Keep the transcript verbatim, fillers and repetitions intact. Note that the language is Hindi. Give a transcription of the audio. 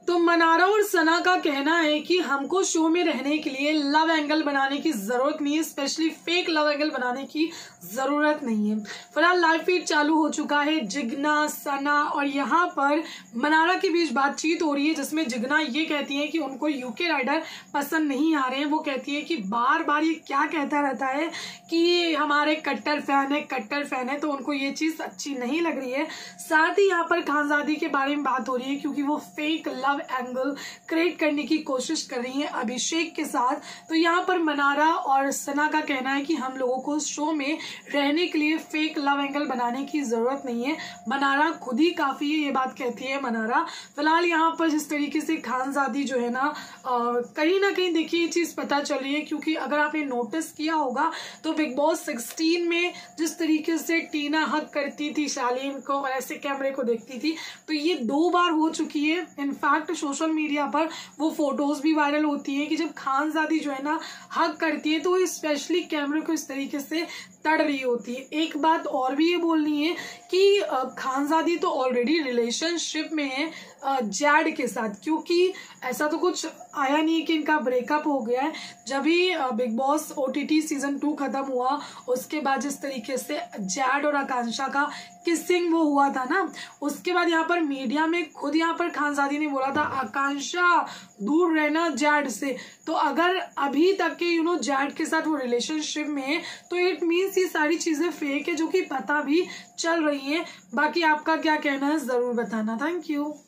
तो मनारा और सना का कहना है कि हमको शो में रहने के लिए लव एंगल बनाने की जरूरत नहीं है, स्पेशली फेक लव एंगल बनाने की जरूरत नहीं है। फिलहाल लाइव फीड चालू हो चुका है। जिग्ना, सना और यहाँ पर मनारा के बीच बातचीत हो रही है, जिसमें जिग्ना ये कहती है कि उनको यूके राइडर पसंद नहीं आ रहे हैं। वो कहती है कि बार बार ये क्या कहता रहता है कि हमारे कट्टर फैन है, कट्टर फैन है, तो उनको ये चीज अच्छी नहीं लग रही है। साथ ही यहाँ पर खानजादी के बारे में बात हो रही है, क्योंकि वो फेक लव एंगल क्रिएट करने की कोशिश कर रही है अभिषेक के साथ। तो यहाँ पर मनारा और सना का कहना है कि हम लोगों को शो में रहने के लिए फेक लव एंगल बनाने की जरूरत नहीं है, मनारा खुद ही काफी है, ये बात कहती है मनारा। फिलहाल यहाँ पर जिस तरीके से खानजादी जो है ना कहीं ना कहीं देखिए ये चीज पता चल रही है, क्योंकि अगर आपने नोटिस किया होगा तो बिग बॉस सिक्सटीन में जिस तरीके से टीना हक करती थी शालीन को और ऐसे कैमरे को देखती थी, तो ये दो बार हो चुकी है। इनफैक्ट सोशल मीडिया पर वो फोटोज भी वायरल होती है कि जब खानजादी जो है ना हक करती है तो वो स्पेशली कैमरे को इस तरीके से तड़ रही होती है। एक बात और भी ये बोलनी है कि खानजादी तो ऑलरेडी रिलेशनशिप में है जैड के साथ, क्योंकि ऐसा तो कुछ आया नहीं कि इनका ब्रेकअप हो गया है। जब भी Bigg Boss OTT season two खत्म हुआ उसके बाद जिस तरीके से जैड और आकांक्षा का किसिंग वो हुआ था ना, उसके बाद यहाँ पर मीडिया में खुद यहाँ पर खानजादी ने बोला था आकांक्षा दूर रहना जैड से। तो अगर अभी तक के यू नो जैड के साथ वो रिलेशनशिप में है तो इट मीन्स ये सारी चीजें फेक है, जो कि पता भी चल रही है। बाकी आपका क्या कहना है जरूर बताना। Thank you.